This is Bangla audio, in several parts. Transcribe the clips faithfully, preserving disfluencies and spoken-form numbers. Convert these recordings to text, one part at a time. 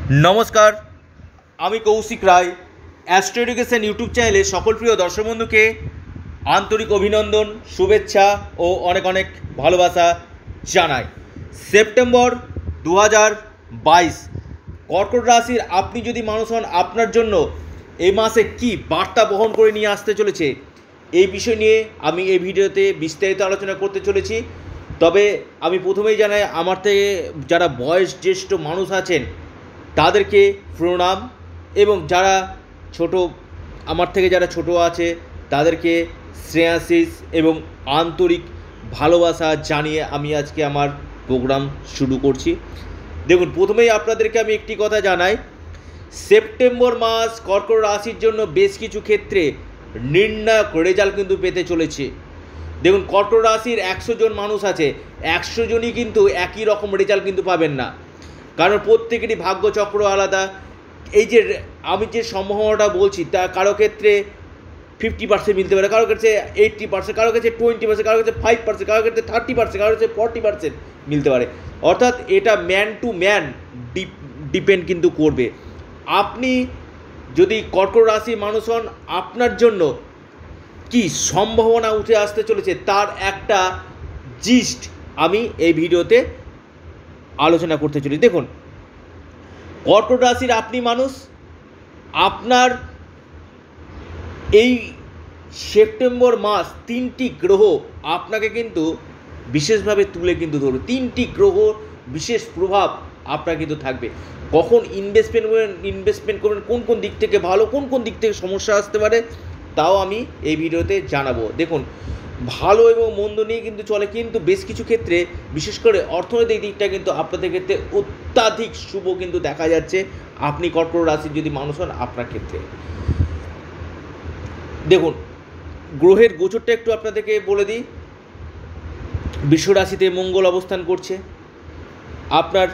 नमस्कार आमी Koushik Roy astro education YouTube चैनले सकल प्रिय दर्शक बंधुके आंतरिक अभिनंदन शुभेच्छा और अनेक अनेक भालोबासा जानाई। सेप्टेम्बर दो हज़ार बाईस कर्कट राशिर आपनी यदि मानुष हन आपनार जन्य ए मासे कि बार्ता बहन करे निये आसते चलेछे এই বিষয় নিয়ে আমি এই ভিডিওতে বিস্তারিত আলোচনা করতে চলেছি। তবে আমি প্রথমেই জানাই আমার থেকে যারা বয়স জ্যেষ্ঠ মানুষ আছেন তাদেরকে প্রণাম এবং যারা ছোট আমার থেকে যারা ছোট আছে তাদেরকে শ্রেয়াশিস এবং আন্তরিক ভালোবাসা জানিয়ে আমি আজকে আমার প্রোগ্রাম শুরু করছি। দেখুন, প্রথমেই আপনাদেরকে আমি একটি কথা জানাই, সেপ্টেম্বর মাস কর্কট রাশির জন্য বেশ কিছু ক্ষেত্রে निर्णायक रेजाल्ट किन्तु पेते चलेছে। देखुन, कर्कट राशिर एकशो जन मानुष आछे, एकशो जनई किन्तु एकई रकम रेजाल्ट किन्तु पाबेन ना, कारण प्रत्येकेरই भाग्य चक्र आलादा। এই যে আমি যে সম্ভাবনাটা বলছি তা কারো ক্ষেত্রে ফিফটি পার্সেন্ট মিলতে পারে, কারো ক্ষেত্রে এইট্টি পার্সেন্ট, কারো ক্ষেত্রে টোয়েন্টি পার্সেন্ট, কারো ক্ষেত্রে ফাইভ পার্সেন্ট, কারো ক্ষেত্রে থার্টি পার্সেন্ট, কারো ক্ষেত্রে ফর্টি পার্সেন্ট মিলতে পারে। অর্থাৎ এটা ম্যান টু ম্যান ডিপেন্ড কিন্তু করবে। আপনি যদি কর্কট রাশির মানুষ হন আপনার জন্য কি সম্ভাবনা উঠে আসতে চলেছে তার একটা জিস্ট আমি এই ভিডিওতে আলোচনা করতে চলি। দেখুন, কর্কট রাশির আপনি মানুষ, আপনার এই সেপ্টেম্বর মাস তিনটি গ্রহ আপনাকে কিন্তু বিশেষভাবে তুলে কিন্তু ধরবে। তিনটি গ্রহ বিশেষ প্রভাব আপনার কিন্তু থাকবে। কখন ইনভেস্টমেন্ট করবেন ইনভেস্টমেন্ট করবেন কোন কোন দিক থেকে ভালো, কোন কোন দিক থেকে সমস্যা আসতে পারে তাও আমি এই ভিডিওতে জানাবো। দেখুন, ভালো এবং মন্দ নিয়ে কিন্তু চলে, কিন্তু বেশ কিছু ক্ষেত্রে বিশেষ করে অর্থনৈতিক দিকটা কিন্তু আপনাদের ক্ষেত্রে অত্যাধিক শুভ কিন্তু দেখা যাচ্ছে আপনি কর্কট রাশির যদি মানুষ হন আপনার ক্ষেত্রে। দেখুন, গ্রহের গোচরটা একটু আপনাদেরকে বলে দিই। বৃষ রাশিতে মঙ্গল অবস্থান করছে, আপনার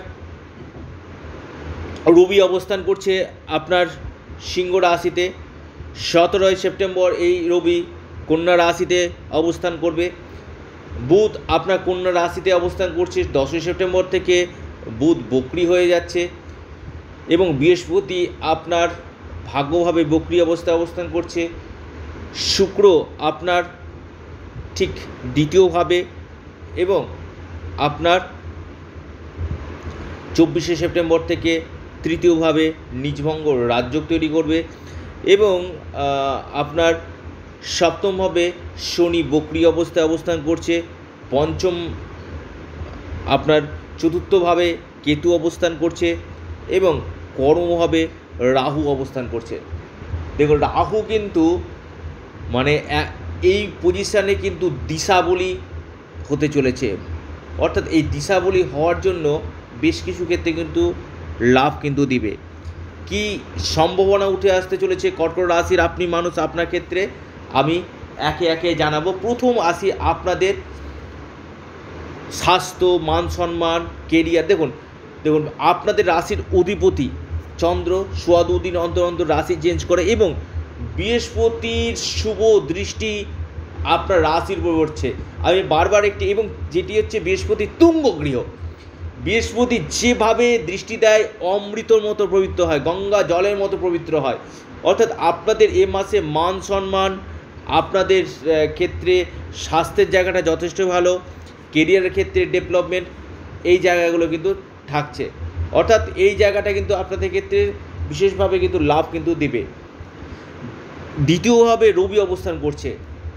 রবি অবস্থান করছে আপনার সিংহ রাশিতে। সতেরোই সেপ্টেম্বর এই রবি কন্যা রাশিতে অবস্থান করবে। বুধ আপনার কন্যা রাশিতে অবস্থান করছে। দশই সেপ্টেম্বর থেকে বুধ বক্রী হয়ে যাচ্ছে এবং বৃহস্পতি আপনার ভাগ্যভাবে বক্রী অবস্থায় অবস্থান করছে। শুক্র আপনার ঠিক দ্বিতীয়ভাবে এবং আপনার চব্বিশে সেপ্টেম্বর থেকে তৃতীয়ভাবে নিজভঙ্গ রাজযোগ তৈরি করবে এবং আপনার সপ্তমভাবে শনি বক্রী অবস্থায় অবস্থান করছে। পঞ্চম আপনার চতুর্থভাবে কেতু অবস্থান করছে এবং কর্মভাবে রাহু অবস্থান করছে। দেখুন, রাহু কিন্তু মানে এই পজিশানে কিন্তু দিশাবলী হতে চলেছে, অর্থাৎ এই দিশাবলী হওয়ার জন্য বেশ কিছু ক্ষেত্রে কিন্তু লাভ কিন্তু দিবে। কি সম্ভাবনা উঠে আসতে চলেছে কর্কট রাশির আপনি মানুষ আপনার ক্ষেত্রে আমি একে একে জানাবো। প্রথম আসি আপনাদের স্বাস্থ্য, মান সম্মান, কেরিয়ার। দেখুন দেখুন আপনাদের রাশির অধিপতি চন্দ্র সোয়া দুদিন অন্তর অন্তর রাশি চেঞ্জ করে এবং বৃহস্পতির শুভ দৃষ্টি আপনার রাশির উপর পড়ছে। আমি বারবার একটি এবং যেটি হচ্ছে বৃহস্পতি তুঙ্গ গৃহ, বৃহস্পতি যেভাবে দৃষ্টি দেয় অমৃতর মতো পবিত্র হয়, গঙ্গা জলের মতো পবিত্র হয়। অর্থাৎ আপনাদের এ মাসে মান সম্মান, আপনাদের ক্ষেত্রে স্বাস্থ্যের জায়গাটা যথেষ্ট ভালো, কেরিয়ারের ক্ষেত্রে ডেভেলপমেন্ট এই জায়গাগুলো কিন্তু থাকছে। অর্থাৎ এই জায়গাটা কিন্তু আপনাদের ক্ষেত্রে বিশেষভাবে কিন্তু লাভ কিন্তু দেবে। দ্বিতীয়ভাবে রবি অবস্থান করছে,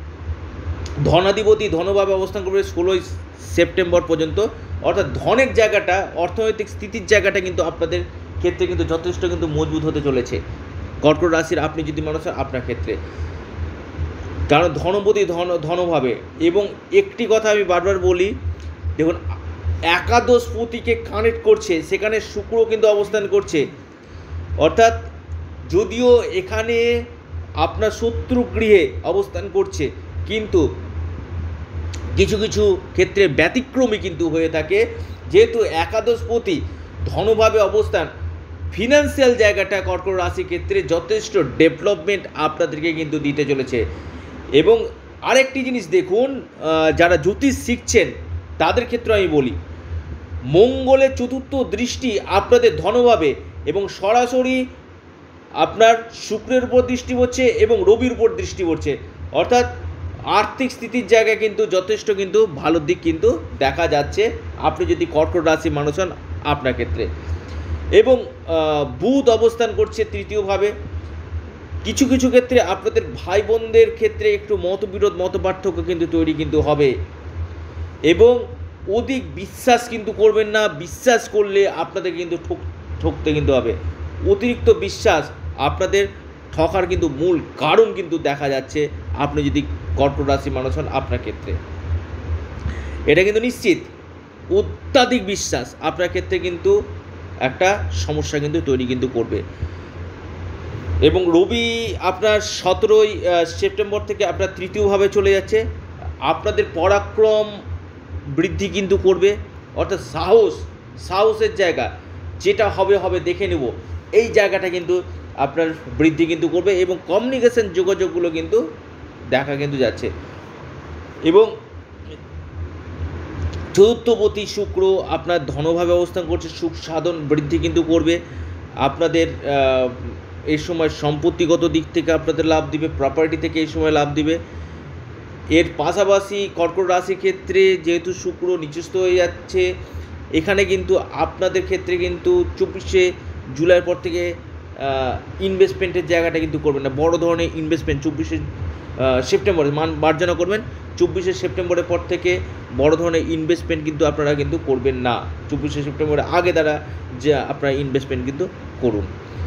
ধনাধিপতি ধনভাবে অবস্থান করবে ষোলোই সেপ্টেম্বর পর্যন্ত। অর্থাৎ ধনের জায়গাটা, অর্থনৈতিক স্থিতির জায়গাটা কিন্তু আপনাদের ক্ষেত্রে কিন্তু যথেষ্ট কিন্তু মজবুত হতে চলেছে কর্কট রাশির আপনি যদি মানুষ আপনার ক্ষেত্রে, কারণ ধনপতি ধন ধনভাবে। এবং একটি কথা আমি বারবার বলি, দেখুন একাদশপতিকে কানেক্ট করছে, সেখানে শুক্র কিন্তু অবস্থান করছে। অর্থাৎ যদিও এখানে আপনার শত্রু গৃহে অবস্থান করছে কিন্তু কিছু কিছু ক্ষেত্রে ব্যতিক্রমী কিন্তু হয়ে থাকে, যেহেতু একাদশপতি ধনভাবে অবস্থান, ফিনান্সিয়াল জায়গাটা কর্কট রাশির ক্ষেত্রে যথেষ্ট ডেভেলপমেন্ট আপনাদেরকে কিন্তু দিতে চলেছে। এবং আরেকটি জিনিস দেখুন, যারা জ্যোতিষ শিখছেন তাদের ক্ষেত্রে আমি বলি, মঙ্গলের চতুর্থ দৃষ্টি আপনাদের ধনভাবে এবং সরাসরি আপনার শুক্রের উপর দৃষ্টি পড়ছে এবং রবির উপর দৃষ্টি পড়ছে, অর্থাৎ আর্থিক স্থিতির জায়গায় কিন্তু যথেষ্ট কিন্তু ভালো দিক কিন্তু দেখা যাচ্ছে আপনি যদি কর্কট রাশির মানুষ হন আপনার ক্ষেত্রে। এবং বুধ অবস্থান করছে তৃতীয়ভাবে। কিছু কিছু ক্ষেত্রে আপনাদের ভাই বোনদের ক্ষেত্রে একটু মতবিরোধ মত পার্থক্য কিন্তু তৈরি কিন্তু হবে। এবং অধিক বিশ্বাস কিন্তু করবেন না, বিশ্বাস করলে আপনাদের কিন্তু ঠক ঠকতে কিন্তু হবে। অতিরিক্ত বিশ্বাস আপনাদের ঠকার কিন্তু মূল কারণ কিন্তু দেখা যাচ্ছে আপনি যদি কর্কট রাশি মানুষ হন আপনার ক্ষেত্রে, এটা কিন্তু নিশ্চিত। অত্যাধিক বিশ্বাস আপনার ক্ষেত্রে কিন্তু একটা সমস্যা কিন্তু তৈরি কিন্তু করবে। এবং রবি আপনার সতেরোই সেপ্টেম্বর থেকে আপনার তৃতীয়ভাবে চলে যাচ্ছে, আপনাদের পরাক্রম বৃদ্ধি কিন্তু করবে, অর্থাৎ সাহস সাহসের জায়গা যেটা হবে হবে দেখে নেব, এই জায়গাটা কিন্তু আপনার বৃদ্ধি কিন্তু করবে। এবং কমিউনিকেশন যোগাযোগগুলো কিন্তু দেখা কিন্তু যাচ্ছে। এবং চতুর্থপতি শুক্র আপনার ধনভাবে অবস্থান করছে, সুখ সাধন বৃদ্ধি কিন্তু করবে। আপনাদের এই সময় সম্পত্তিগত দিক থেকে আপনাদের লাভ দিবে, প্রপার্টি থেকে এই সময় লাভ দিবে। এর পাশাপাশি কর্কট রাশির ক্ষেত্রে যেহেতু শুক্র নিচস্থ হয়ে যাচ্ছে, এখানে কিন্তু আপনাদের ক্ষেত্রে কিন্তু চব্বিশে জুলাইয়ের পর থেকে ইনভেস্টমেন্টের জায়গাটা কিন্তু করবেন না, বড় ধরনের ইনভেস্টমেন্ট চব্বিশে সেপ্টেম্বরে মান মার্জনা করবেন। চব্বিশে সেপ্টেম্বরের পর থেকে বড় ধরনের ইনভেস্টমেন্ট কিন্তু আপনারা কিন্তু করবেন না, চব্বিশে সেপ্টেম্বরের আগে দ্বারা যে আপনারা ইনভেস্টমেন্ট কিন্তু করুন।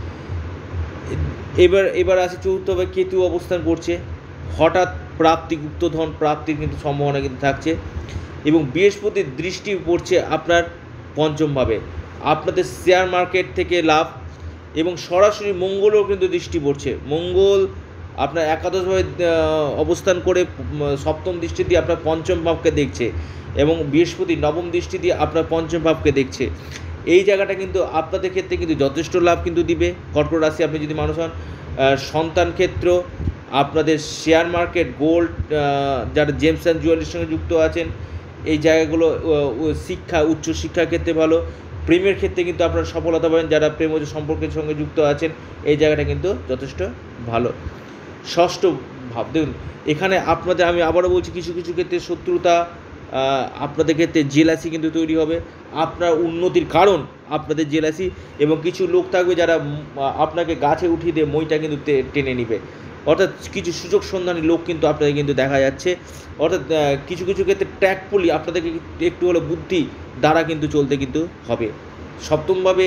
এবার এবার আছে চতুর্থভাবে কেতু অবস্থান করছে, হঠাৎ প্রাপ্তি গুপ্তধন প্রাপ্তির কিন্তু সম্ভাবনা কিন্তু থাকছে। এবং বৃহস্পতির দৃষ্টি পড়ছে আপনার পঞ্চমভাবে, আপনাদের শেয়ার মার্কেট থেকে লাভ। এবং সরাসরি মঙ্গলও কিন্তু দৃষ্টি পড়ছে, মঙ্গল আপনার একাদশভাবে অবস্থান করে সপ্তম দৃষ্টি দিয়ে আপনার পঞ্চম ভাবকে দেখছে, এবং বৃহস্পতি নবম দৃষ্টি দিয়ে আপনার পঞ্চম ভাবকে দেখছে। এই জায়গাটা কিন্তু আপনাদের ক্ষেত্রে কিন্তু যথেষ্ট লাভ কিন্তু দিবে কর্কট রাশি আপনি যদি মানুষ হন। সন্তান ক্ষেত্র, আপনাদের শেয়ার মার্কেট, গোল্ড, যারা জেমস অ্যান্ড জুয়েলারির সঙ্গে যুক্ত আছেন, এই জায়গাগুলো, শিক্ষা, উচ্চশিক্ষার ক্ষেত্রে ভালো। প্রেমের ক্ষেত্রে কিন্তু আপনারা সফলতা পাবেন, যারা প্রেম সম্পর্কের সঙ্গে যুক্ত আছেন, এই জায়গাটা কিন্তু যথেষ্ট ভালো। ষষ্ঠ ভাব দেখুন, এখানে আপনাদের আমি আবারও বলছি, কিছু কিছু ক্ষেত্রে শত্রুতা, আপনাদের ক্ষেত্রে জেলাসি কিন্তু তৈরি হবে, আপনার উন্নতির কারণ আপনাদের জেলাসি। এবং কিছু লোক থাকবে যারা আপনাকে গাছে উঠিয়ে দিয়ে মইটা কিন্তু টেনে নিবে, অর্থাৎ কিছু সুযোগ সন্ধানী লোক কিন্তু আপনাদের কিন্তু দেখা যাচ্ছে। অর্থাৎ কিছু কিছু ক্ষেত্রে ট্র্যাকফুলি আপনাদেরকে একটু হলে বুদ্ধি দ্বারা কিন্তু চলতে কিন্তু হবে। সপ্তমভাবে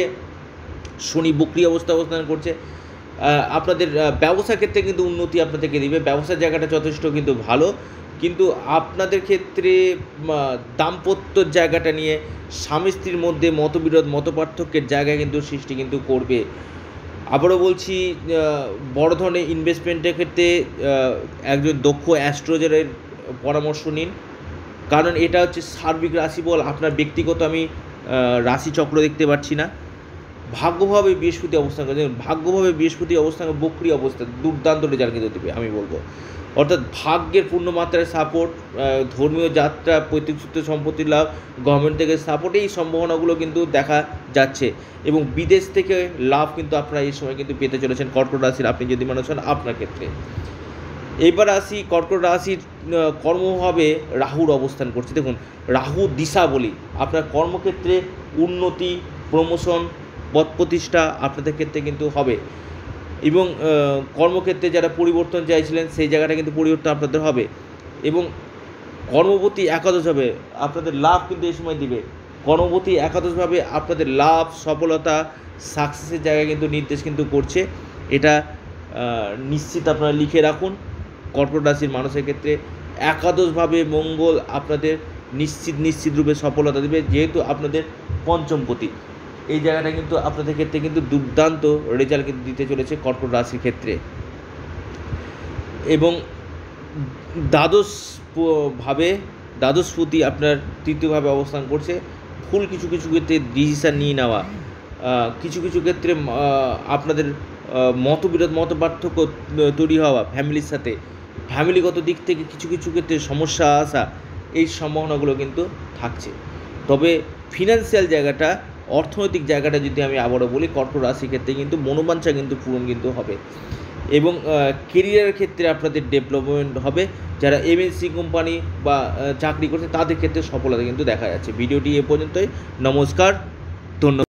শনি বক্রি অবস্থা অবস্থান করছে, আপনাদের ব্যবসা ক্ষেত্রে কিন্তু উন্নতি আপনাদেরকে দিবে, ব্যবসার জায়গাটা যথেষ্ট কিন্তু ভালো। কিন্তু আপনাদের ক্ষেত্রে দাম্পত্যর জায়গাটা নিয়ে স্বামী স্ত্রীর মধ্যে মতবিরোধ মতপার্থক্যের জায়গায় কিন্তু সৃষ্টি কিন্তু করবে। আবারও বলছি, বড় ধরনের ইনভেস্টমেন্টের ক্ষেত্রে একজন দক্ষ অ্যাস্ট্রোলজারের পরামর্শ নিন, কারণ এটা হচ্ছে সার্বিক রাশিফল। আপনার ব্যক্তিগত আমি রাশিচক্র দেখতে পাচ্ছি না। ভাগ্যভাবে বৃহস্পতি অবস্থান করে, ভাগ্যভাবে বৃহস্পতি অবস্থান বক্রি অবস্থা দুর্দান্ত রেজাল্ট কিন্তু দেবে আমি বলবো। অর্থাৎ ভাগ্যের পূর্ণমাত্রায় সাপোর্ট, ধর্মীয় যাত্রা, পৈতৃক সূত্রে সম্পত্তি লাভ, গভর্নমেন্ট থেকে সাপোর্ট, এই সম্ভাবনাগুলো কিন্তু দেখা যাচ্ছে। এবং বিদেশ থেকে লাভ কিন্তু আপনারা এই সময় কিন্তু পেতে চলেছেন কর্কট রাশির আপনি যদি মানুষ হন আপনার ক্ষেত্রে। এবার আসি কর্কট রাশির কর্মভাবে রাহুর অবস্থান করছে। দেখুন, রাহু দিশা বলি, আপনার কর্মক্ষেত্রে উন্নতি, প্রমোশন, পদ প্রতিষ্ঠা আপনাদের ক্ষেত্রে কিন্তু হবে। এবং কর্মক্ষেত্রে যারা পরিবর্তন চাইছিলেন সেই জায়গাটা কিন্তু পরিবর্তন আপনাদের হবে। এবং কর্মপতি একাদশভাবে আপনাদের লাভ কিন্তু এই সময় দিবে, কর্মপতি একাদশভাবে আপনাদের লাভ, সফলতা, সাকসেসের জায়গায় কিন্তু নির্দেশ কিন্তু করছে। এটা নিশ্চিত আপনারা লিখে রাখুন। কর্কট রাশির মানুষের ক্ষেত্রে একাদশভাবে মঙ্গল আপনাদের নিশ্চিত নিশ্চিত রূপে সফলতা দেবে, যেহেতু আপনাদের পঞ্চমপতি। এই জায়গাটা কিন্তু আপনাদের ক্ষেত্রে কিন্তু দুর্দান্ত রেজাল্ট কিন্তু দিতে চলেছে কর্কট রাশির ক্ষেত্রে। এবং দ্বাদশ ভাবে দ্বাদশপতি আপনার তৃতীয়ভাবে অবস্থান করছে। ভুল কিছু কিছু ক্ষেত্রে ডিসিশান নিয়ে নেওয়া, কিছু কিছু ক্ষেত্রে আপনাদের মতবিরোধ মত পার্থক্য তৈরি হওয়া, ফ্যামিলির সাথে ফ্যামিলিগত দিক থেকে কিছু কিছু ক্ষেত্রে সমস্যা আসা, এই সম্ভাবনাগুলো কিন্তু থাকছে। তবে ফিনান্সিয়াল জায়গাটা অর্থনৈতিক জায়গাটা যদি আমি আবারও বলি, কর্কট রাশির ক্ষেত্রে কিন্তু মনোবাঞ্ছা কিন্তু পূরণ কিন্তু হবে এবং কেরিয়ারের ক্ষেত্রে আপনাদের ডেভেলপমেন্ট হবে। যারা এমএনসি কোম্পানি বা চাকরি করছে তাদের ক্ষেত্রে সফলতা কিন্তু দেখা যাচ্ছে। ভিডিওটি এ পর্যন্তই। নমস্কার, ধন্যবাদ।